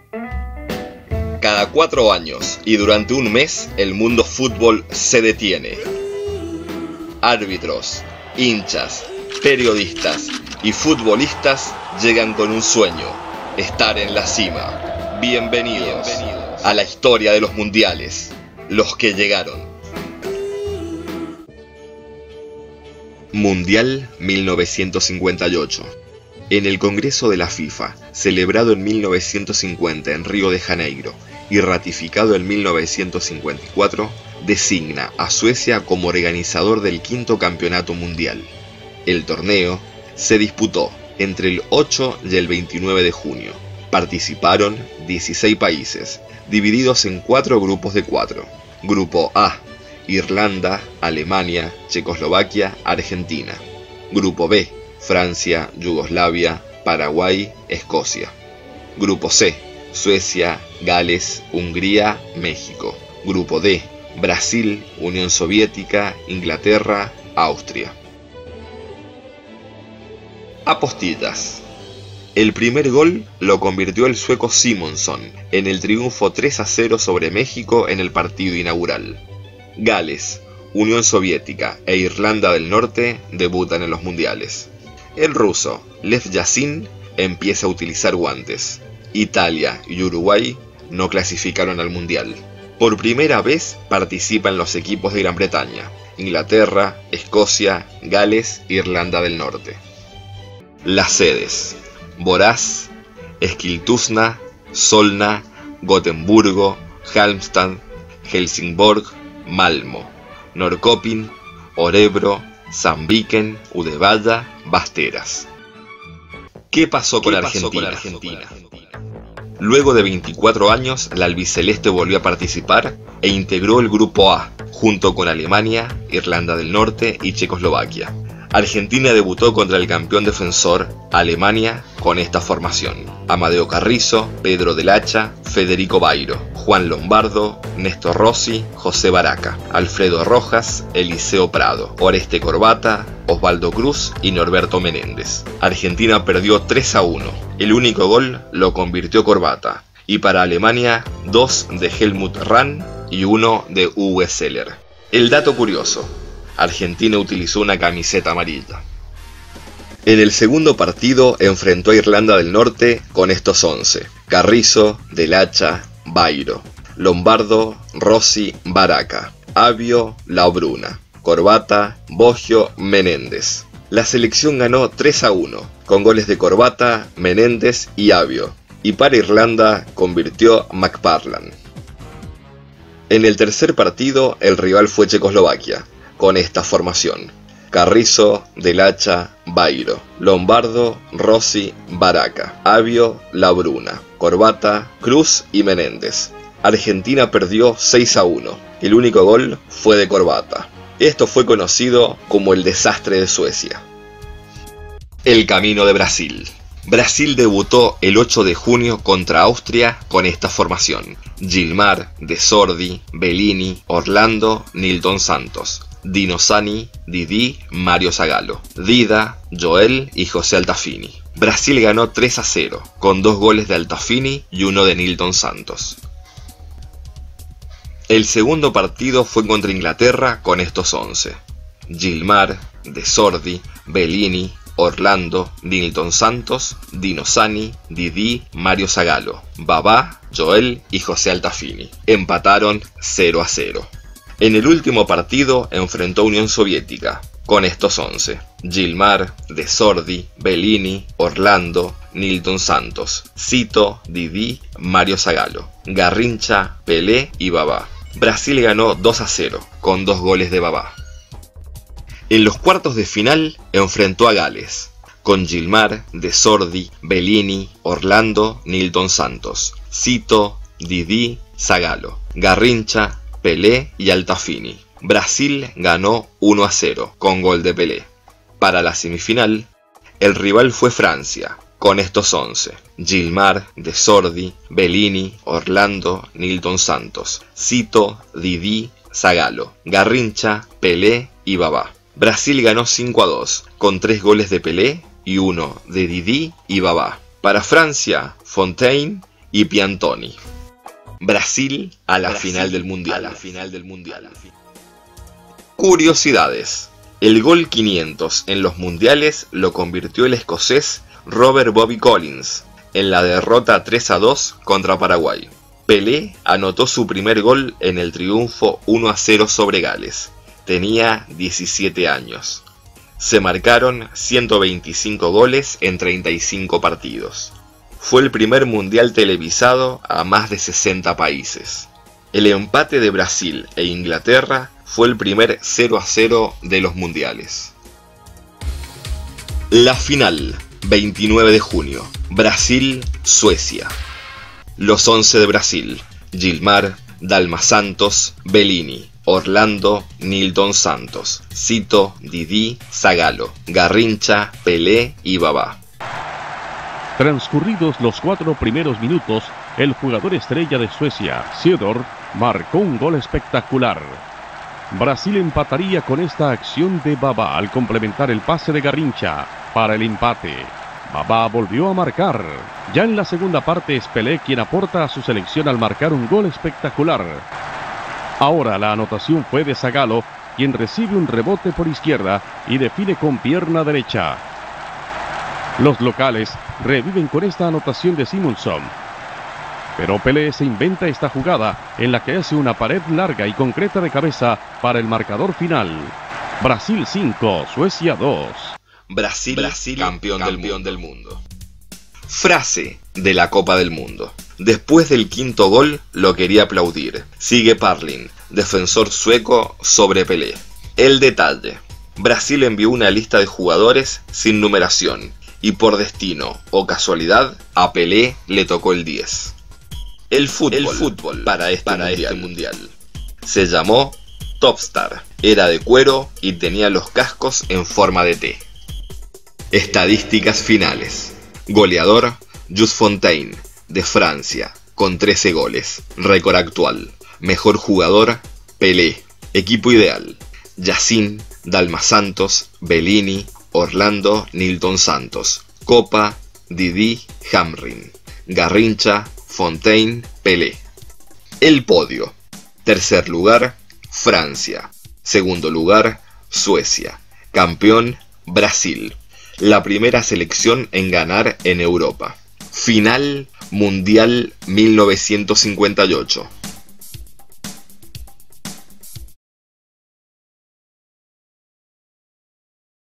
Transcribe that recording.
Cada 4 años y durante un mes el mundo fútbol se detiene. Árbitros, hinchas, periodistas y futbolistas llegan con un sueño: estar en la cima. Bienvenidos a la historia de los mundiales, los que llegaron. Mundial 1958. En el Congreso de la FIFA, celebrado en 1950 en Río de Janeiro y ratificado en 1954, designa a Suecia como organizador del 5º campeonato mundial. El torneo se disputó entre el 8 y el 29 de junio. Participaron 16 países, divididos en 4 grupos de 4. Grupo A: Irlanda, Alemania, Checoslovaquia, Argentina. Grupo B: Francia, Yugoslavia, Paraguay, Escocia. Grupo C: Suecia, Gales, Hungría, México. Grupo D: Brasil, Unión Soviética, Inglaterra, Austria. Apostillas. El primer gol lo convirtió el sueco Simonsson en el triunfo 3-0 sobre México en el partido inaugural. Gales, Unión Soviética e Irlanda del Norte debutan en los mundiales. El ruso Lev Yashin empieza a utilizar guantes. Italia y Uruguay no clasificaron al mundial. Por primera vez participan los equipos de Gran Bretaña, Inglaterra, Escocia, Gales e Irlanda del Norte. Las sedes: Borås, Eskilstuna, Solna, Gotemburgo, Halmstad, Helsingborg, Malmö, Norrköping, Örebro, Sandviken, Uddevalla, Västerås. ¿Qué pasó con Argentina? Luego de 24 años, la albiceleste volvió a participar e integró el Grupo A, junto con Alemania, Irlanda del Norte y Checoslovaquia. Argentina debutó contra el campeón defensor, Alemania, con esta formación: Amadeo Carrizo, Pedro del Hacha, Federico Bairo, Juan Lombardo, Néstor Rossi, José Baraca, Alfredo Rojas, Eliseo Prado, Oreste Corbata, Osvaldo Cruz y Norberto Menéndez. Argentina perdió 3-1. El único gol lo convirtió Corbata, y para Alemania 2 de Helmut Rahn y 1 de Uwe Seeler. El dato curioso: Argentina utilizó una camiseta amarilla. En el segundo partido enfrentó a Irlanda del Norte con estos 11: Carrizo, Del Hacha, Bairo, Lombardo, Rossi, Baraca, Avio, Laubruna, Corbata, Boggio, Menéndez. La selección ganó 3-1, con goles de Corbata, Menéndez y Avio, y para Irlanda convirtió McParland. En el tercer partido el rival fue Checoslovaquia, con esta formación: Carrizo, Del Hacha, Bairo, Lombardo, Rossi, Baraca, Avio, Laubruna, Corbata, Cruz y Menéndez. Argentina perdió 6-1. El único gol fue de Corbata. Esto fue conocido como el desastre de Suecia. El camino de Brasil. Brasil debutó el 8 de junio contra Austria con esta formación: Gilmar, De Sordi, Bellini, Orlando, Nilton Santos, Dino Sani, Didi, Mario Zagallo, Dida, Joel y José Altafini. Brasil ganó 3-0, con 2 goles de Altafini y 1 de Nilton Santos. El segundo partido fue contra Inglaterra con estos 11: Gilmar, De Sordi, Bellini, Orlando, Nilton Santos, Dino Sani, Didi, Mario Zagallo, Babá, Joel y José Altafini. Empataron 0-0. En el último partido enfrentó a Unión Soviética con estos 11: Gilmar, De Sordi, Bellini, Orlando, Nilton Santos, Cito, Didi, Mario Zagallo, Garrincha, Pelé y Babá. Brasil ganó 2-0 con 2 goles de Babá. En los cuartos de final enfrentó a Gales con Gilmar, De Sordi, Bellini, Orlando, Nilton Santos, Cito, Didi, Zagallo, Garrincha, Pelé y Altafini. Brasil ganó 1-0 con gol de Pelé. Para la semifinal, el rival fue Francia con estos 11: Gilmar, De Sordi, Bellini, Orlando, Nilton Santos, Cito, Didi, Zagallo, Garrincha, Pelé y Babá. Brasil ganó 5-2 con 3 goles de Pelé y 1 de Didi y Babá. Para Francia, Fontaine y Piantoni. Brasil a la final del Mundial. Curiosidades. El gol 500 en los mundiales lo convirtió el escocés Robert Bobby Collins en la derrota 3-2 contra Paraguay. Pelé anotó su primer gol en el triunfo 1-0 sobre Gales. Tenía 17 años. Se marcaron 125 goles en 35 partidos. Fue el primer mundial televisado a más de 60 países. El empate de Brasil e Inglaterra fue el primer 0-0 de los mundiales. La final, 29 de junio, Brasil-Suecia. Los 11 de Brasil: Gilmar, Dalma Santos, Bellini, Orlando, Nilton Santos, Cito, Didi, Zagallo, Garrincha, Pelé y Babá. Transcurridos los 4 primeros minutos, el jugador estrella de Suecia, Cedor, marcó un gol espectacular. Brasil empataría con esta acción de Babá al complementar el pase de Garrincha para el empate. Babá volvió a marcar. Ya en la segunda parte es Pelé quien aporta a su selección al marcar un gol espectacular. Ahora la anotación fue de Zagallo, quien recibe un rebote por izquierda y define con pierna derecha. Los locales reviven con esta anotación de Simonson. Pero Pelé se inventa esta jugada en la que hace una pared larga y concreta de cabeza para el marcador final. Brasil 5, Suecia 2. Brasil campeón del mundo. Frase de la Copa del Mundo. Después del quinto gol lo quería aplaudir. Sigue Parlin, defensor sueco sobre Pelé. El detalle. Brasil envió una lista de jugadores sin numeración y por destino o casualidad a Pelé le tocó el 10. El fútbol para este mundial se llamó Topstar. Era de cuero y tenía los cascos en forma de T. Estadísticas finales. Goleador, Just Fontaine, de Francia, con 13 goles. Récord actual. Mejor jugador, Pelé. Equipo ideal: Yacine, Dalma Santos, Bellini, Orlando, Nilton Santos. Copa, Didi, Hamrin. Garrincha, Fontaine, Pelé. El podio. Tercer lugar, Francia. Segundo lugar, Suecia. Campeón, Brasil. La primera selección en ganar en Europa. Final Mundial 1958.